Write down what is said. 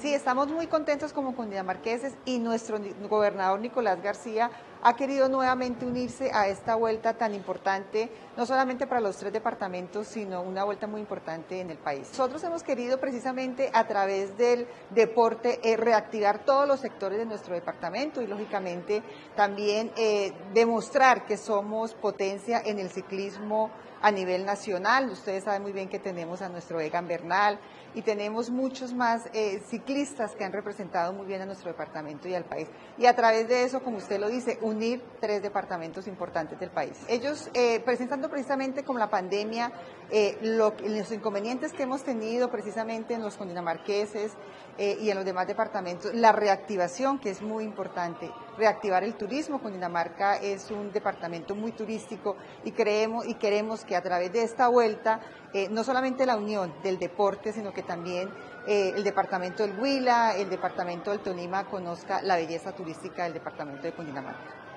Sí, estamos muy contentos como cundinamarqueses y nuestro gobernador Nicolás García ha querido nuevamente unirse a esta vuelta tan importante, no solamente para los 3 departamentos, sino una vuelta muy importante en el país. Nosotros hemos querido precisamente a través del deporte reactivar todos los sectores de nuestro departamento y lógicamente también demostrar que somos potencia en el ciclismo a nivel nacional. Ustedes saben muy bien que tenemos a nuestro Egan Bernal y tenemos muchos más ciclistas que han representado muy bien a nuestro departamento y al país. Y a través de eso, como usted lo dice, unir 3 departamentos importantes del país. Ellos presentando precisamente como la pandemia, los inconvenientes que hemos tenido precisamente en los cundinamarqueses y en los demás departamentos, la reactivación que es muy importante, reactivar el turismo. Cundinamarca es un departamento muy turístico y queremos que a través de esta vuelta, no solamente la unión del deporte, sino que también el departamento del Huila, el departamento del Tolima conozca la belleza turística del departamento de Cundinamarca.